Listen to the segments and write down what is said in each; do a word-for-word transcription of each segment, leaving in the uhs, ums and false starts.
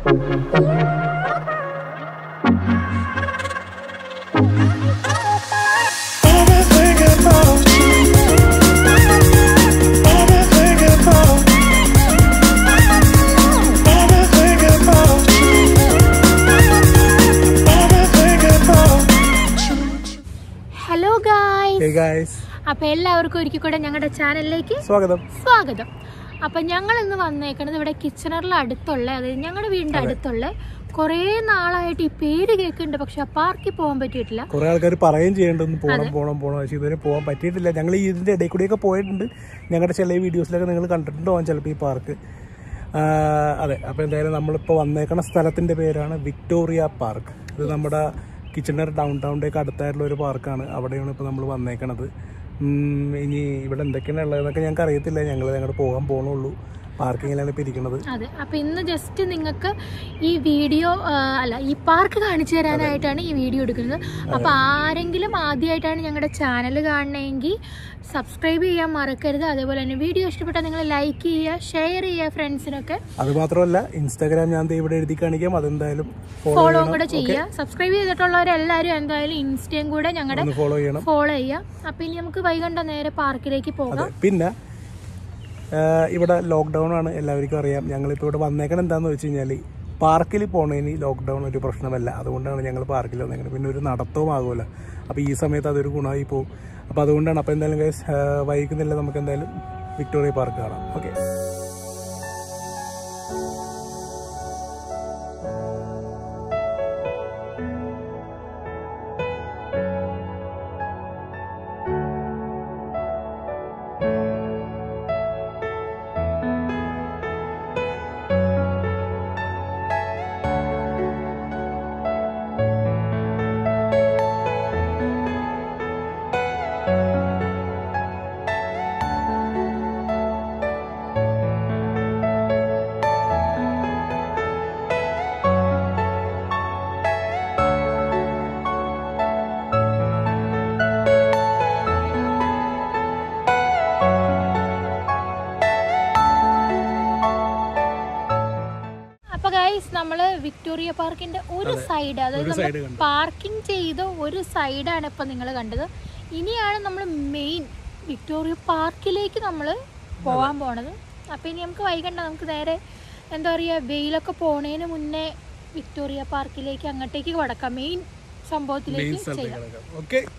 അപ്പൊ എല്ലാവർക്കും ഒരിക്കൽ കൂടെ ഞങ്ങളുടെ ചാനലിലേക്ക് സ്വാഗതം സ്വാഗതം അപ്പൊ ഞങ്ങൾ ഇന്ന് വന്നേക്കണത് ഇവിടെ കിച്ചണറിൽ അടുത്തുള്ള അതായത് ഞങ്ങളുടെ വീടിന്റെ അടുത്തുള്ള കുറെ നാളായിട്ട് ഈ പേര് കേൾക്കുന്നുണ്ട്, പക്ഷെ പാർക്കിൽ പോകാൻ പറ്റിയിട്ടില്ല. കുറെ ആൾക്കാർ പറയുകയും ചെയ്യേണ്ടത് പോകണം പോകണം പോകണം, പക്ഷെ ഇതുവരെ പോകാൻ പറ്റിയിട്ടില്ല. ഞങ്ങൾ ഇതിന്റെ ഇടയിൽ കൂടിയൊക്കെ പോയിട്ടുണ്ട്. ഞങ്ങളുടെ ചില വീഡിയോസിലൊക്കെ നിങ്ങൾ കണ്ടിട്ടുണ്ടാവും ചിലപ്പോൾ ഈ പാർക്ക്. അതെ, അപ്പോൾ എന്തായാലും നമ്മളിപ്പോൾ വന്നേക്കണ സ്ഥലത്തിന്റെ പേരാണ് വിക്ടോറിയ പാർക്ക്. ഇത് നമ്മുടെ കിച്ചണർ ഡൗൺ ടൗണിലേക്ക് അടുത്തായിട്ടുള്ള ഒരു പാർക്കാണ്. അവിടെയാണ് ഇപ്പോൾ നമ്മൾ വന്നേക്കണത്. ഇനി ഇവിടെ എന്തൊക്കെയാണ് ഉള്ളതെന്നൊക്കെ ഞങ്ങൾക്ക് അറിയത്തില്ല. ഞങ്ങൾ ഞങ്ങൾ പോകാൻ പോകണുള്ളൂ. പാർക്കിങ്ങിലാണ് ഇപ്പോൾ ഇരിക്കുന്നത്. അതെ, അപ്പൊ ഇന്ന് ജസ്റ്റ് നിങ്ങൾക്ക് ഈ വീഡിയോ അല്ല ഈ പാർക്ക് കാണിച്ചു തരാനായിട്ടാണ് ഈ വീഡിയോ എടുക്കുന്നത്. അപ്പൊ ആരെങ്കിലും ആദ്യമായിട്ടാണ് ഞങ്ങളുടെ ചാനൽ കാണണമെങ്കിൽ സബ്സ്ക്രൈബ് ചെയ്യാൻ മറക്കരുത്. അതേപോലെ തന്നെ വീഡിയോ ഇഷ്ടപ്പെട്ടാൽ നിങ്ങൾ ലൈക്ക് ചെയ്യുക, ഷെയർ ചെയ്യുക ഫ്രണ്ട്സിനൊക്കെ. അത് മാത്രമല്ല ഇൻസ്റ്റാഗ്രാം ഞാൻ ഇവിടെ എഴുതി കാണിക്കാം, അതെന്തായാലും ഫോളോ കൂടെ ചെയ്യുക. സബ്സ്ക്രൈബ് ചെയ്തിട്ടുള്ളവരെല്ലാവരും എന്തായാലും ഇൻസ്റ്റയും കൂടെ ഞങ്ങളുടെ ഫോളോ ചെയ്യണം, ഫോളോ ചെയ്യുക. അപ്പൊ ഇനി നമുക്ക് വൈകണ്ട നേരെ പാർക്കിലേക്ക് പോകാം. പിന്നെ ഇവിടെ ലോക്ക്ഡൗൺ ആണ്, എല്ലാവർക്കും അറിയാം. ഞങ്ങളിപ്പോൾ ഇവിടെ വന്നേക്കണം എന്താണെന്ന് വെച്ച് കഴിഞ്ഞാൽ പാർക്കിൽ പോകണതിന് ലോക്ക്ഡൗൺ ഒരു പ്രശ്നമല്ല. അതുകൊണ്ടാണ് ഞങ്ങൾ പാർക്കിൽ വന്നേക്കുന്നത്. പിന്നെ ഒരു നടത്തവും ആകുമല്ലോ, അപ്പോൾ ഈ സമയത്ത് അതൊരു ഗുണമായി പോകും. അപ്പോൾ അതുകൊണ്ടാണ്. അപ്പോൾ എന്തായാലും ഗൈസ് വൈകുന്നില്ല, നമുക്ക് എന്തായാലും വിക്ടോറിയ പാർക്ക് കാണാം. ഓക്കെ, നമ്മള് വിക്ടോറിയ പാർക്കിന്റെ ഒരു സൈഡ്, അതായത് നമ്മൾ പാർക്കിംഗ് ചെയ്ത ഒരു സൈഡാണ് ഇപ്പൊ നിങ്ങൾ കണ്ടത്. ഇനിയാണ് നമ്മൾ മെയിൻ വിക്ടോറിയ പാർക്കിലേക്ക് നമ്മൾ പോകാൻ പോണത്. അപ്പൊ ഇനി നമുക്ക് വൈകണ്ട, നമുക്ക് നേരെ എന്താ പറയാ വെയിലൊക്കെ പോണേന് മുന്നേ വിക്ടോറിയ പാർക്കിലേക്ക് അങ്ങോട്ടേക്ക് കടക്കാം, മെയിൻ സംഭവത്തിലേക്ക് ചെയ്യാം.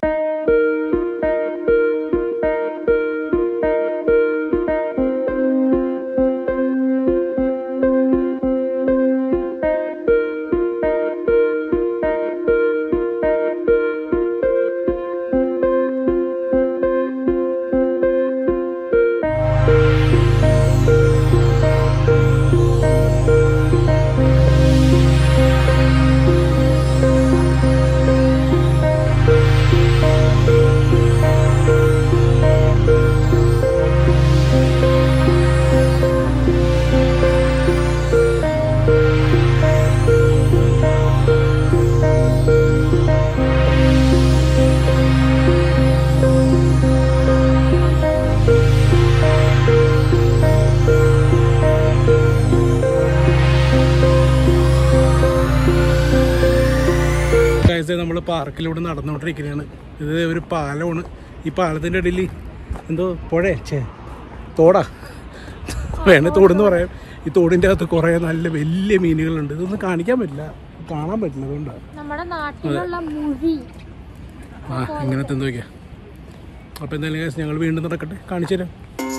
നമ്മൾ പാർക്കിലൂടെ നടന്നുകൊണ്ടിരിക്കുന്നതാണ്. ഇത് ഒരു പാലമാണ്. ഈ പാലത്തിൻ്റെ ഇടയിൽ എന്തോ പുഴ ചേ തോടാ വേണേ തോടെന്ന് പറയാം. ഈ തോടിൻ്റെ അകത്ത് കുറേ നല്ല വലിയ മീനുകളുണ്ട്. ഇതൊന്നും കാണിക്കാൻ പറ്റില്ല, കാണാൻ പറ്റില്ല. അതുകൊണ്ടാണ് ആ ഇങ്ങനത്തെ എന്തൊക്കെയാ. അപ്പോൾ എന്തായാലും ഞങ്ങൾ വീണ്ടും നടക്കട്ടെ, കാണിച്ചു തരാം.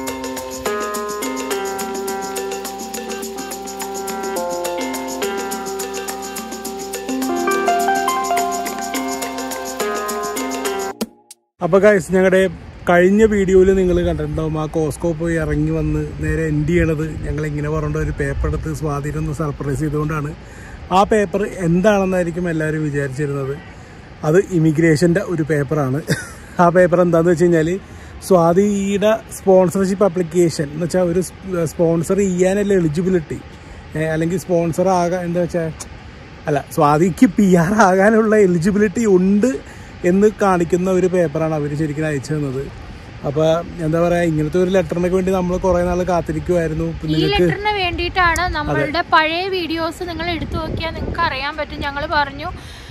അപ്പോൾ ഗൈസ് ഞങ്ങളുടെ കഴിഞ്ഞ വീഡിയോയിൽ നിങ്ങൾ കണ്ടിട്ടുണ്ടാവും, ആ കോസ്കോ പോയി ഇറങ്ങി വന്ന് നേരെ എൻഡ് ചെയ്യണത് ഞങ്ങൾ ഇങ്ങനെ പറഞ്ഞ ഒരു പേപ്പർ എടുത്ത് സ്വാധീനം ഒന്ന് സർപ്രൈസ് ചെയ്തുകൊണ്ടാണ്. ആ പേപ്പർ എന്താണെന്നായിരിക്കും എല്ലാവരും വിചാരിച്ചിരുന്നത്. അത് ഇമിഗ്രേഷൻ്റെ ഒരു പേപ്പറാണ്. ആ പേപ്പർ എന്താണെന്ന് വെച്ച് കഴിഞ്ഞാൽ സ്വാതിയുടെ സ്പോൺസർഷിപ്പ് ആപ്ലിക്കേഷൻ എന്ന് വെച്ചാൽ ഒരു സ്പോൺസർ ചെയ്യാനുള്ള എലിജിബിലിറ്റി അല്ലെങ്കിൽ സ്പോൺസർ ആകാൻ എന്താ വെച്ചാൽ അല്ല സ്വാതിക്ക് പി ആർ ആകാനുള്ള എലിജിബിലിറ്റി ഉണ്ട് എന്ന് കാണിക്കുന്ന ഒരു പേപ്പറാണ് അവർ ശരിക്കും അയച്ചു തന്നത്. അപ്പൊ എന്താ പറയാ, ഇങ്ങനത്തെ ഒരു ലെറ്ററിനൊക്കെ വേണ്ടി നമ്മൾ കുറെ നാൾ കാത്തിരിക്കുമായിരുന്നു. ഈ ലെറ്ററിന് വേണ്ടിയിട്ടാണ് നമ്മളുടെ പഴയ വീഡിയോസ് നിങ്ങൾ എടുത്തു നോക്കിയാൽ നിങ്ങൾക്ക് അറിയാൻ പറ്റും. ഞങ്ങൾ പറഞ്ഞു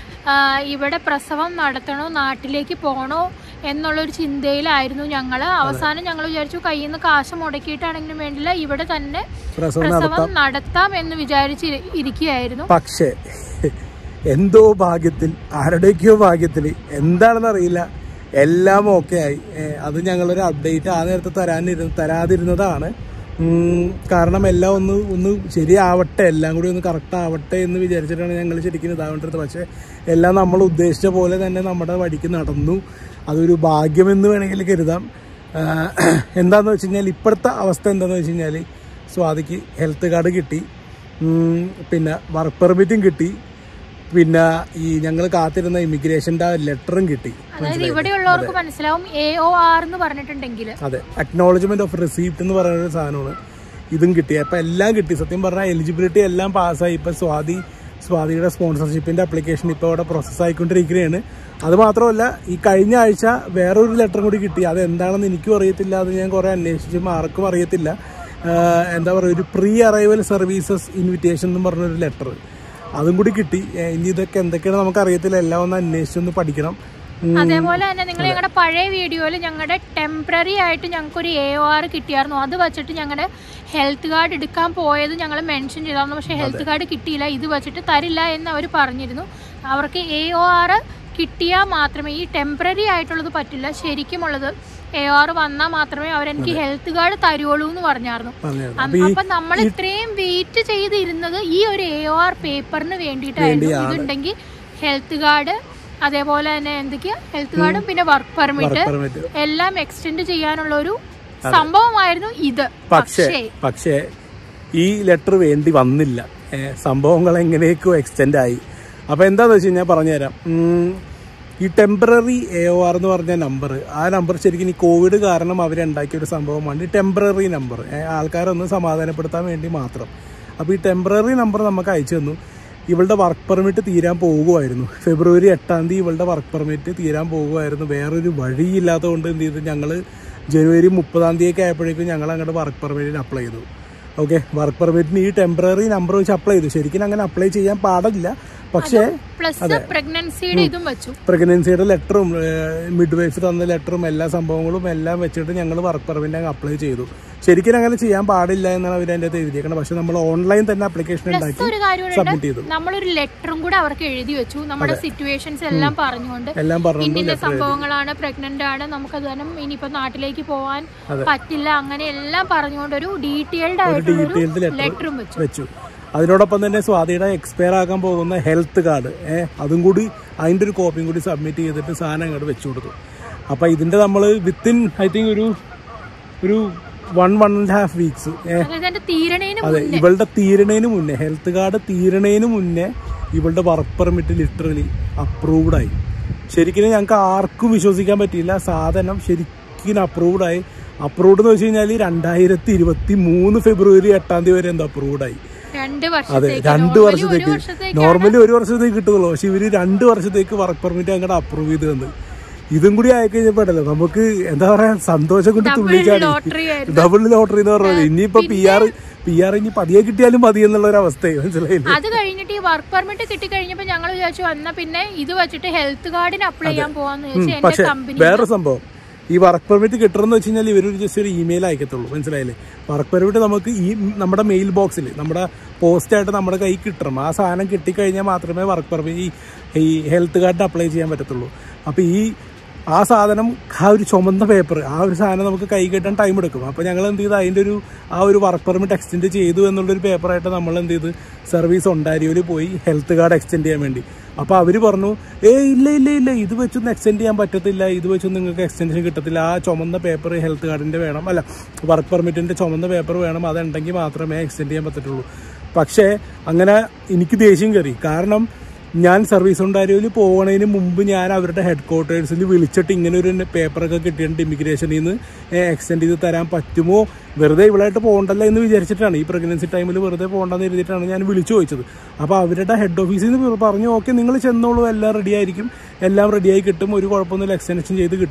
ഇവിടെ പ്രസവം നടത്തണോ നാട്ടിലേക്ക് പോകണോ എന്നുള്ളൊരു ചിന്തയിലായിരുന്നു ഞങ്ങൾ. അവസാനം ഞങ്ങൾ വിചാരിച്ചു കയ്യിൽ നിന്ന് കാശ് മുടക്കിയിട്ടാണെങ്കിലും വേണ്ടില്ല, ഇവിടെ തന്നെ പ്രസവം നടത്താം എന്ന് വിചാരിച്ച് ഇരിക്കുകയായിരുന്നു. പക്ഷേ എന്തോ ഭാഗ്യത്തിൽ, ആരുടെയൊക്കെയോ ഭാഗ്യത്തിൽ, എന്താണെന്ന് അറിയില്ല, എല്ലാം ഓക്കെ ആയി. അത് ഞങ്ങളൊരു അപ്ഡേറ്റ് ആ നേരത്തെ തരാനിരുന്ന തരാതിരുന്നതാണ്. കാരണം എല്ലാം ഒന്ന് ഒന്ന് ശരിയാവട്ടെ, എല്ലാം കൂടി ഒന്ന് കറക്റ്റ് ആവട്ടെ എന്ന് വിചാരിച്ചിട്ടാണ് ഞങ്ങൾ ശരിക്കും ഇതാവേണ്ടത്. പക്ഷേ എല്ലാം നമ്മൾ ഉദ്ദേശിച്ച പോലെ തന്നെ നമ്മുടെ വഴിക്ക് നടന്നു. അതൊരു ഭാഗ്യമെന്ന് വേണമെങ്കിൽ കരുതാം. എന്താണെന്ന് വെച്ച് കഴിഞ്ഞാൽ ഇപ്പോഴത്തെ അവസ്ഥ എന്താണെന്ന് വെച്ച് കഴിഞ്ഞാൽ സ്വാതിക്ക് ഹെൽത്ത് കാർഡ് കിട്ടി, പിന്നെ വർക്ക് പെർമിറ്റും കിട്ടി, പിന്നെ ഈ ഞങ്ങൾ കാത്തിരുന്ന ഇമിഗ്രേഷൻ്റെ ലെറ്ററും കിട്ടി. അതായത് ഇവിടെയുള്ളവർക്ക് മനസ്സിലാവും എ ഒ ആർ എന്ന് പറഞ്ഞിട്ടുണ്ടെങ്കിൽ അതെ, അക്നോളജ്മെന്റ് ഓഫ് റിസീപ്റ്റ് എന്ന് പറയുന്ന ഒരു സാധനമാണ്. ഇതും കിട്ടി. അപ്പം എല്ലാം കിട്ടി. സത്യം പറഞ്ഞാൽ എലിജിബിലിറ്റി എല്ലാം പാസ്സായി. ഇപ്പം സ്വാതി സ്വാതിയുടെ സ്പോൺസർഷിപ്പിൻ്റെ ആപ്ലിക്കേഷൻ ഇപ്പോൾ അവിടെ പ്രോസസ്സ് ആയിക്കൊണ്ടിരിക്കുകയാണ്. അത് മാത്രമല്ല, ഈ കഴിഞ്ഞ ആഴ്ച വേറൊരു ലെറ്ററും കൂടി കിട്ടി. അത് എന്താണെന്ന് എനിക്കും അറിയത്തില്ല, അത് ഞാൻ കുറേ അന്വേഷിച്ചും ആർക്കും അറിയത്തില്ല. എന്താ പറയുക, ഒരു പ്രീ അറൈവൽ സർവീസസ് ഇൻവിറ്റേഷൻ എന്ന് പറഞ്ഞൊരു ലെറ്റർ, അതും കൂടി കിട്ടി. ഇനി ഇതൊക്കെ എന്തൊക്കെയാണ് നമുക്കറിയത്തില്ല, എല്ലാം ഒന്ന് അന്വേഷിച്ചൊന്ന് പഠിക്കണം. അതേപോലെ തന്നെ നിങ്ങൾ ഞങ്ങളുടെ പഴയ വീഡിയോയിൽ ഞങ്ങളുടെ ടെമ്പററി ആയിട്ട് ഞങ്ങൾക്കൊരു എ ഒ ആർ കിട്ടിയായിരുന്നു. അത് വെച്ചിട്ട് ഞങ്ങളുടെ ഹെൽത്ത് കാർഡ് എടുക്കാൻ പോയത് ഞങ്ങൾ മെൻഷൻ ചെയ്തായിരുന്നു. പക്ഷേ ഹെൽത്ത് കാർഡ് കിട്ടിയില്ല, ഇത് വെച്ചിട്ട് തരില്ല എന്ന് അവർ പറഞ്ഞിരുന്നു. അവർക്ക് എ ഒ ആർ കിട്ടിയാൽ മാത്രമേ, ഈ ടെമ്പററി ആയിട്ടുള്ളത് പറ്റില്ല, ശരിക്കുമുള്ളത് എ ഒ ആർ വന്നാൽ മാത്രമേ അവരെനിക്ക് ഹെൽത്ത് കാർഡ് തരുള്ളൂ എന്ന് പറഞ്ഞായിരുന്നു. അപ്പൊ നമ്മൾ ഇത്രയും വെയിറ്റ് ചെയ്തിരുന്നത് ഈ ഒരു എ ഒ ആർ പേപ്പറിന് വേണ്ടിയിട്ടായിരുന്നു. ഇതുണ്ടെങ്കിൽ ഹെൽത്ത് കാർഡ്, അതേപോലെ തന്നെ എന്തൊക്കെയാ ഹെൽത്ത് കാർഡും പിന്നെ വർക്ക് പെർമിറ്റ് എല്ലാം എക്സ്റ്റെൻഡ് ചെയ്യാനുള്ള ഒരു സംഭവമായിരുന്നു ഇത്. പക്ഷേ പക്ഷേ ഈ ലെറ്റർ വേണ്ടി വന്നില്ല. സംഭവങ്ങൾ എങ്ങനെയൊക്കെ എക്സ്റ്റെൻഡ് ആയി. അപ്പൊ എന്താന്ന് വെച്ച് കഴിഞ്ഞാൽ പറഞ്ഞുതരാം. ഈ ടെമ്പററി എ ഒ ആർ എന്ന് പറഞ്ഞ നമ്പർ, ആ നമ്പർ ശരിക്കും ഈ കോവിഡ് കാരണം അവരുണ്ടാക്കിയ ഒരു സംഭവമാണ്. ഈ ടെമ്പററി നമ്പർ ആൾക്കാരൊന്ന് സമാധാനപ്പെടുത്താൻ വേണ്ടി മാത്രം. അപ്പോൾ ഈ ടെമ്പററി നമ്പർ നമുക്ക് അയച്ചു തന്നു. ഇവളുടെ വർക്ക് പെർമിറ്റ് തീരാൻ പോകുമായിരുന്നു. ഫെബ്രുവരി എട്ടാം തീയതി ഇവളുടെ വർക്ക് പെർമിറ്റ് തീരാൻ പോകുമായിരുന്നു. വേറൊരു വഴിയില്ലാത്തതുകൊണ്ട് എന്ത് ചെയ്തു, ഞങ്ങൾ ജനുവരി മുപ്പതാം തീയതിയൊക്കെ ആയപ്പോഴേക്കും ഞങ്ങൾ അങ്ങോട്ട് വർക്ക് പെർമിറ്റിന് അപ്ലൈ ചെയ്തു. ഓക്കെ, വർക്ക് പെർമിറ്റിന് ഈ ടെമ്പററി നമ്പർ വെച്ച് അപ്ലൈ ചെയ്തു. ശരിക്കും അങ്ങനെ അപ്ലൈ ചെയ്യാൻ പാടില്ല. പക്ഷേ പ്രഗ്നൻസിയുടെ ലെറ്ററും മിഡ് വൈഫ് തന്ന ലെറ്ററും എല്ലാ സംഭവങ്ങളും എല്ലാം വെച്ചിട്ട് ഞങ്ങൾ വർക്ക് പെർമിറ്റ് അങ്ങ് അപ്ലൈ ചെയ്തു. ശരിക്കും അങ്ങനെ ചെയ്യാൻ പാടില്ല എന്നാണ് അവർ അതിൻ്റെ അകത്ത് എഴുതിയേക്കുന്നത്. പക്ഷെ നമ്മൾ ഓൺലൈൻ തന്നെ ആപ്ലിക്കേഷൻ ഉണ്ടാക്കി സബ്മിറ്റ് ചെയ്തു. നമ്മളൊരു ലെറ്ററും കൂടെ അവർക്ക് എഴുതി വെച്ചു, നമ്മുടെ സിറ്റുവേഷൻസ് എല്ലാം പറഞ്ഞുകൊണ്ട്, എല്ലാം പറഞ്ഞു സംഭവങ്ങളാണ്, പ്രഗ്നന്റ് ആണ്, നമുക്ക് അതും ഇനിയിപ്പോ നാട്ടിലേക്ക് പോകാൻ പറ്റില്ല, അങ്ങനെ എല്ലാം പറഞ്ഞുകൊണ്ട് ഒരു ഡീറ്റെയിൽഡ് ആയിട്ടുള്ള ലെറ്ററും വെച്ചു. അതിനോടൊപ്പം തന്നെ സ്വാതിയുടെ എക്സ്പയർ ആകാൻ പോകുന്ന ഹെൽത്ത് കാർഡ് ഏഹ് അതും കൂടി അതിൻ്റെ ഒരു കോപ്പിയും കൂടി സബ്മിറ്റ് ചെയ്തിട്ട് സാധനം അങ്ങോട്ട് വെച്ചു കൊടുത്തു. അപ്പം ഇതിൻ്റെ നമ്മൾ വിത്തിൻ ഐ തിങ്ക് ഒരു ഒരു one one and half weeks അതെ, ഇവളുടെ തീരണേന് മുന്നേ, ഹെൽത്ത് കാർഡ് തീരണേന് മുന്നേ ഇവളുടെ വർക്ക് പെർമിറ്റ് ലിറ്ററലി അപ്രൂവ്ഡ് ആയി. ശരിക്കും ഞങ്ങൾക്ക് ആർക്കും വിശ്വസിക്കാൻ പറ്റിയില്ല. സാധനം ശരിക്കും അപ്രൂവ്ഡ് ആയി. അപ്രൂവ്ഡ് എന്ന് വെച്ച് കഴിഞ്ഞാൽ രണ്ടായിരത്തി ഇരുപത്തി മൂന്ന് ഫെബ്രുവരി എട്ടാം തീയതി വരെ എന്തോ അപ്രൂവ്ഡ് ആയി. അതെ, രണ്ട് വർഷത്തേക്ക്. നോർമലി ഒരു വർഷത്തേക്ക് കിട്ടുള്ളൂ, പക്ഷെ ഇവര് രണ്ട് വർഷത്തേക്ക് വർക്ക് പെർമിറ്റ് അങ്ങോട്ട് അപ്രൂവ് ചെയ്ത് തന്നു. ഇതും കൂടി ആയി കഴിഞ്ഞപ്പോഴല്ലോ നമുക്ക് എന്താ പറയാ, സന്തോഷം കൊണ്ട് തുള്ളിച്ചാടി. ഡബിൾ ലോട്ടറി എന്ന് പറഞ്ഞത്. ഇനിയിപ്പോ പി ആർ പി ആർ ഇനി പതിയെ കിട്ടിയാലും മതി എന്നുള്ള ഒരു അവസ്ഥയെ മനസ്സിലായില്ലേ. അത് കഴിഞ്ഞിട്ട് ഈ വർക്ക് പെർമിറ്റ് കിട്ടി കഴിഞ്ഞപ്പോ ഞങ്ങൾ വിചാരിച്ചു വന്നാ പിന്നെ ഇത് വെച്ചിട്ട് ഹെൽത്ത് കാർഡിന് അപ്ലൈ ചെയ്യാൻ പോവാന്ന്. പക്ഷെ വേറൊരു സംഭവം, ഈ വർക്ക് പെർമിറ്റ് കിട്ടണമെന്ന് വെച്ച് കഴിഞ്ഞാൽ ഇവരൊരു ജസ്റ്റ് ഒരു ഇമെയിൽ അയക്കത്തുള്ളൂ, മനസ്സിലായില്ലേ. വർക്ക് പെർമിറ്റ് നമുക്ക് ഈ നമ്മുടെ മെയിൽ ബോക്സിൽ നമ്മുടെ പോസ്റ്റായിട്ട് നമ്മുടെ കൈ കിട്ടണം. ആ സാധനം കിട്ടിക്കഴിഞ്ഞാൽ മാത്രമേ വർക്ക് പെർമിറ്റ് ഈ ഹെൽത്ത് കാർഡിന് അപ്ലൈ ചെയ്യാൻ പറ്റത്തുള്ളൂ. അപ്പോൾ ഈ ആ സാധനം, ആ ഒരു ചുമന്ന പേപ്പർ, ആ ഒരു സാധനം നമുക്ക് കൈ കിട്ടാൻ ടൈം എടുക്കും. അപ്പോൾ ഞങ്ങൾ എന്ത് ചെയ്തു, അതിൻ്റെ ഒരു ആ ഒരു വർക്ക് പെർമിറ്റ് എക്സ്റ്റെൻഡ് ചെയ്തു എന്നുള്ളൊരു പേപ്പറായിട്ട് നമ്മൾ എന്ത് ചെയ്ത് സർവീസ് ഒണ്ടാരിയോയിൽ പോയി ഹെൽത്ത് കാർഡ് എക്സ്റ്റെൻഡ് ചെയ്യാൻ വേണ്ടി. അപ്പോൾ അവർ പറഞ്ഞു, ഏ ഇല്ല ഇല്ല ഇല്ല ഇത് വെച്ചൊന്നും എക്സ്റ്റെൻഡ് ചെയ്യാൻ പറ്റത്തില്ല, ഇത് വെച്ചൊന്നും നിങ്ങൾക്ക് എക്സ്റ്റൻഷൻ കിട്ടത്തില്ല. ആ ചുമന്ന പേപ്പർ ഹെൽത്ത് കാർഡിൻ്റെ വേണം, അല്ല വർക്ക് പെർമിറ്റിൻ്റെ ചുമന്ന പേപ്പർ വേണം, അതുണ്ടെങ്കിൽ മാത്രമേ എക്സ്റ്റെൻഡ് ചെയ്യാൻ പറ്റത്തുള്ളൂ. പക്ഷേ അങ്ങനെ എനിക്ക് ദേഷ്യം കയറി. കാരണം ഞാൻ സർവീസ് ഒണ്ടാരിയോയിൽ പോകണതിന് മുമ്പ് ഞാൻ അവരുടെ ഹെഡ് ക്വാർട്ടേഴ്സിൽ വിളിച്ചിട്ട് ഇങ്ങനെ ഒരു പേപ്പറൊക്കെ കിട്ടിയിട്ടുണ്ട് ഇമിഗ്രേഷനിൽ നിന്ന്, എക്സ്റ്റെൻഡ് ചെയ്ത് തരാൻ പറ്റുമോ, വെറുതെ ഇവളായിട്ട് പോകണ്ടല്ല എന്ന് വിചാരിച്ചിട്ടാണ്, ഈ പ്രഗ്നൻസി ടൈമിൽ വെറുതെ പോകണ്ടെന്ന് എഴുതിയിട്ടാണ് ഞാൻ വിളിച്ചു ചോദിച്ചത്. അപ്പോൾ അവരുടെ ഹെഡ് ഓഫീസിൽ നിന്ന് പറഞ്ഞു, ഓക്കെ നിങ്ങൾ ചെന്നോളൂ, എല്ലാം റെഡി ആയിരിക്കും, എല്ലാം റെഡിയായി കിട്ടും, ഒരു കുഴപ്പമൊന്നുമില്ല, എക്സ്റ്റൻഷൻ ചെയ്ത് കിട്ടും.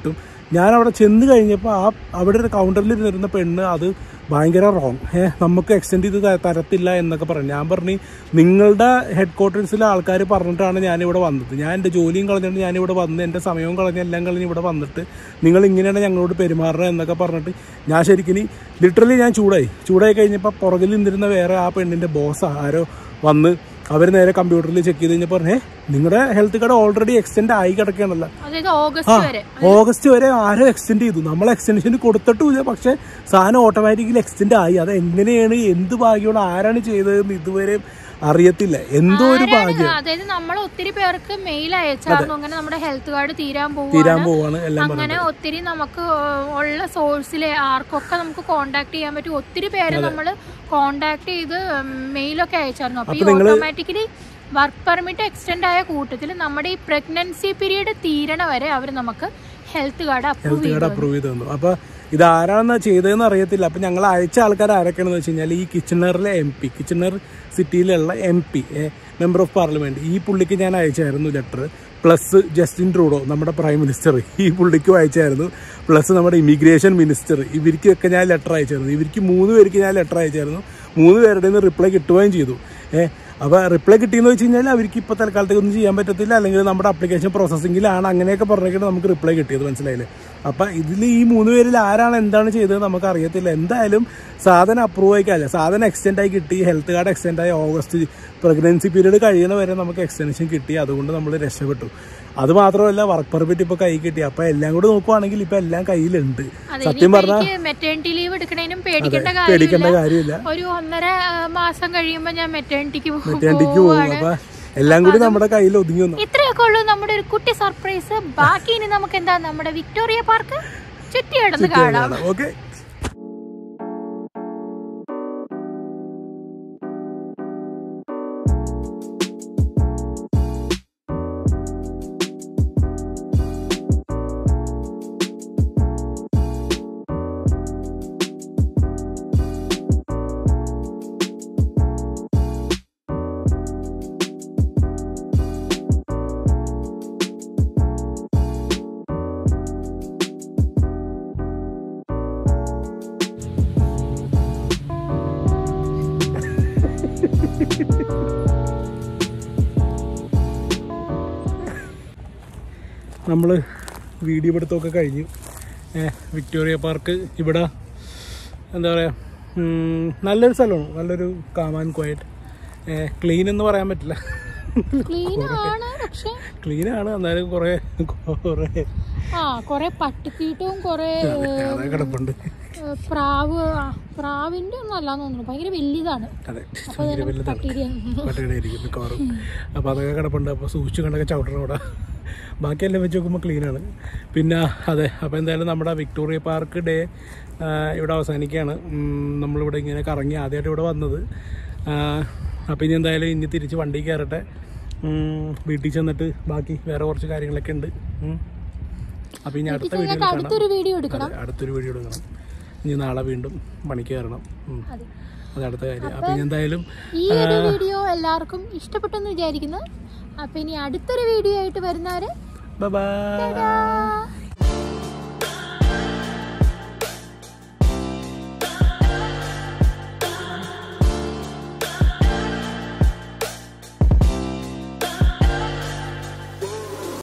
ഞാൻ അവിടെ ചെന്ന് കഴിഞ്ഞപ്പോൾ ആ അവിടെ ഒരു കൗണ്ടറിൽ ഇരുന്നിരുന്ന പെണ്ണ് അത് ഭയങ്കര റോങ്, ഏഹ് നമുക്ക് എക്സ്റ്റെൻഡ് ചെയ്ത് തരത്തില്ല എന്നൊക്കെ പറഞ്ഞു. ഞാൻ പറഞ്ഞു നിങ്ങളുടെ ഹെഡ് ക്വാർട്ടേഴ്സിലെ ആൾക്കാർ പറഞ്ഞിട്ടാണ് ഞാനിവിടെ വന്നത്, ഞാൻ എൻ്റെ ജോലിയും കളഞ്ഞിട്ട് ഞാനിവിടെ വന്ന് എൻ്റെ സമയവും കളഞ്ഞ് എല്ലാം കളഞ്ഞ് ഇവിടെ വന്നിട്ട് നിങ്ങൾ ഇങ്ങനെയാണ് ഞങ്ങളോട് പെരുമാറുന്നത് എന്നൊക്കെ പറഞ്ഞിട്ട് ഞാൻ ശരിക്കും ലിറ്ററലി ഞാൻ ചൂടായി. ചൂടായി കഴിഞ്ഞപ്പോൾ പുറകിൽ നിന്നിരുന്ന വേറെ ആ പെണ്ണിൻ്റെ ബോസ് ആരോ വന്ന് അവർ നേരെ കമ്പ്യൂട്ടറിൽ ചെക്ക് ചെയ്ത് കഴിഞ്ഞപ്പോൾ ഏഹ് നിങ്ങളുടെ ഹെൽത്ത് കാർഡ് ഓൾറെഡി എക്സ്റ്റെൻഡ് ആയി കിടക്കുകയാണല്ലോ. ആ ഓഗസ്റ്റ് വരെ ആരോ എക്സ്റ്റെൻഡ് ചെയ്തു, നമ്മൾ എക്സ്റ്റൻഷൻ കൊടുത്തിട്ടുമില്ല, പക്ഷെ സാധനം ഓട്ടോമാറ്റിക്കലി എക്സ്റ്റെൻഡ് ആയി. അത് എങ്ങനെയാണ്, എന്ത് ഭാഗ്യമാണ്, ആരാണ് ചെയ്തതെന്ന് ഇതുവരെ അറിയത്തില്ല. എന്തോ ഒരു ഭാഗ്യം. അതായത് നമ്മൾ ഒത്തിരി പേർക്ക് മെയിൽ അയച്ചായിരുന്നു അങ്ങനെ നമ്മുടെ ഹെൽത്ത് കാർഡ് തീരാൻ തീരാൻ പോവാണ് എല്ലാം. അങ്ങനെ ഒത്തിരി നമുക്ക് ഉള്ള സോഴ്സിലെ ആർക്കൊക്കെ നമുക്ക് കോണ്ടാക്ട് ചെയ്യാൻ പറ്റും, ഒത്തിരി പേര് നമ്മൾ കോണ്ടാക്ട് ചെയ്ത് മെയിലൊക്കെ അയച്ചായിരുന്നു. അപ്പൊ ഈ ഓട്ടോമാറ്റിക്കലി വർക്ക് പെർമിറ്റ് എക്സ്റ്റെൻഡ് ആയ കൂട്ടത്തിൽ നമ്മുടെ ഈ പ്രഗ്നൻസി പീരീഡ് തീരണ വരെ അവർ നമുക്ക് ഹെൽത്ത് കാർഡ് അപ്രൂവ് ചെയ്ത് തന്നു. അപ്പൊ ഇതാരാണെന്ന് ചെയ്തതെന്ന് അറിയത്തില്ല. അപ്പം ഞങ്ങൾ അയച്ച ആൾക്കാർ ആരൊക്കെയാണെന്ന് വെച്ച് കഴിഞ്ഞാൽ ഈ കിച്ചണറിലെ എം പി, കിച്ചണർ സിറ്റിയിലുള്ള M P, member of parliament, ഈ പുള്ളിക്ക് ഞാൻ അയച്ചായിരുന്നു ലെറ്റർ. പ്ലസ് ജസ്റ്റിൻ ട്രൂഡോ നമ്മുടെ പ്രൈം മിനിസ്റ്റർ, ഈ പുള്ളിക്കും അയച്ചായിരുന്നു. പ്ലസ് നമ്മുടെ ഇമിഗ്രേഷൻ മിനിസ്റ്റർ, ഇവർക്കൊക്കെ ഞാൻ ലെറ്റർ അയച്ചായിരുന്നു. ഇവർക്ക് മൂന്ന് പേർക്ക് ഞാൻ ലെറ്റർ അയച്ചായിരുന്നു. മൂന്ന് പേരുടെ നിന്ന് റിപ്ലൈ കിട്ടുകയും ചെയ്തു. ഏഹ് അപ്പോൾ റിപ്ലൈ കിട്ടിയെന്ന് വെച്ച് കഴിഞ്ഞാൽ അവർക്ക് ഇപ്പോൾ തൽക്കാലത്തേക്ക് ഒന്നും ചെയ്യാൻ പറ്റത്തില്ല, അല്ലെങ്കിൽ നമ്മുടെ അപ്ലിക്കേഷൻ പ്രോസസ്സിങ്ങിലാണ്, അങ്ങനെയൊക്കെ പറഞ്ഞിട്ട് നമുക്ക് റിപ്ലൈ കിട്ടിയത്, മനസ്സിലായില്ലേ? അപ്പം ഇതിൽ ഈ മൂന്ന് പേരിൽ ആരാണ് എന്താണ് ചെയ്തത് നമുക്ക് അറിയത്തില്ല. എന്തായാലും സാധനം അപ്രൂവ് ആയിക്കല്ല, സാധനം എക്സ്റ്റെൻഡ് ആയി കിട്ടി, ഹെൽത്ത് കാർഡ് എക്സ്റ്റെൻഡ് ആയി. ഓഗസ്റ്റ് പ്രഗ്നൻസി പീരീഡ് കഴിയുന്ന വരെ നമുക്ക് എക്സ്റ്റൻഷൻ കിട്ടി, അതുകൊണ്ട് നമ്മൾ രക്ഷപ്പെട്ടു. അത് മാത്രമല്ല വർക്ക് പെർമിറ്റ് ഇപ്പോൾ കൈ കിട്ടി. അപ്പം എല്ലാം കൂടി നോക്കുവാണെങ്കിൽ ഇപ്പം എല്ലാം കയ്യിലുണ്ട്. സത്യം പറഞ്ഞാൽ മെറ്റേണിറ്റി ലീവ് എടുക്കണേനും പേടിക്കേണ്ട കാര്യമില്ല. ഒരു ഒന്നര മാസം കഴിയുമ്പോൾ ഞാൻ മെറ്റേണിറ്റിക്ക് മെറ്റേണിറ്റിക്ക് പോകും. അപ്പം എല്ലാം കൂടി നമ്മുടെ കയ്യിൽ ഒതുങ്ങി വന്നു. ഇത്രയൊക്കെ ഉള്ളൂ നമ്മുടെ ഒരു കുട്ടി സർപ്രൈസ്. ബാക്കി ഇനി നമുക്ക് എന്താ നമ്മുടെ വിക്ടോറിയ പാർക്ക് ചുറ്റി കിടന്ന് കാണാം. ഓക്കെ. നമ്മൾ വീഡിയോ എടുത്തൊക്കെ കഴിഞ്ഞു. വിക്ടോറിയ പാർക്ക് ഇവിടെ എന്താ പറയുക, നല്ലൊരു സ്ഥലമാണ്, നല്ലൊരു കാം ആൻഡ് ക്വയറ്റ്. ക്ലീൻ എന്ന് പറയാൻ പറ്റില്ല, ക്ലീനാണ്, എന്നാലും കുറേ കുറേ ആ കുറേ പട്ടിത്തീറ്റവും കുറേ കിടപ്പുണ്ട്. പ്രാവ് പ്രാവിന്റെ ഒന്നും അല്ലാന്ന് തോന്നുന്നു, ഭയങ്കര വലിയതാണ്. അതെ, ഭയങ്കര വലുതാണ്, പട്ടിയുടെ ഇരിക്കും മിക്കവാറും. അപ്പോൾ അതൊക്കെ കിടപ്പുണ്ട്. അപ്പോൾ സൂക്ഷിച്ച് കണ്ടൊക്കെ ചവിട്ടണം ഇവിടെ. ബാക്കിയെല്ലാം വെച്ച് നോക്കുമ്പോൾ ക്ലീനാണ്. പിന്നെ അതെ, അപ്പോൾ എന്തായാലും നമ്മുടെ വിക്ടോറിയ പാർക്ക് ഡേ ഇവിടെ അവസാനിക്കുകയാണ്. നമ്മളിവിടെ ഇങ്ങനെ കറങ്ങി ആദ്യമായിട്ട് ഇവിടെ വന്നത്. അപ്പോൾ ഇനി എന്തായാലും ഇനി തിരിച്ച് വണ്ടി കയറട്ടെ, വീട്ടിൽ ചെന്നിട്ട് ബാക്കി വേറെ കുറച്ച് കാര്യങ്ങളൊക്കെ ഉണ്ട്. അപ്പോൾ ഇനി അടുത്ത വീഡിയോ അടുത്തൊരു വീഡിയോ എടുക്കണം അടുത്തൊരു വീഡിയോ എടുക്കണം ഇനി നാളെ വീണ്ടും പണിക്ക് കയറണം. അത് അടുത്ത കാര്യം. അപ്പോൾ ഇനി എന്തായാലും ഈ ഒരു വീഡിയോ എല്ലാവർക്കും ഇഷ്ടപ്പെട്ടെന്ന് വിചാരിക്കുന്നു. അപ്പോൾ ഇനി അടുത്തൊരു വീഡിയോ ആയിട്ട് വരുന്നവരെ ബൈ ബൈ.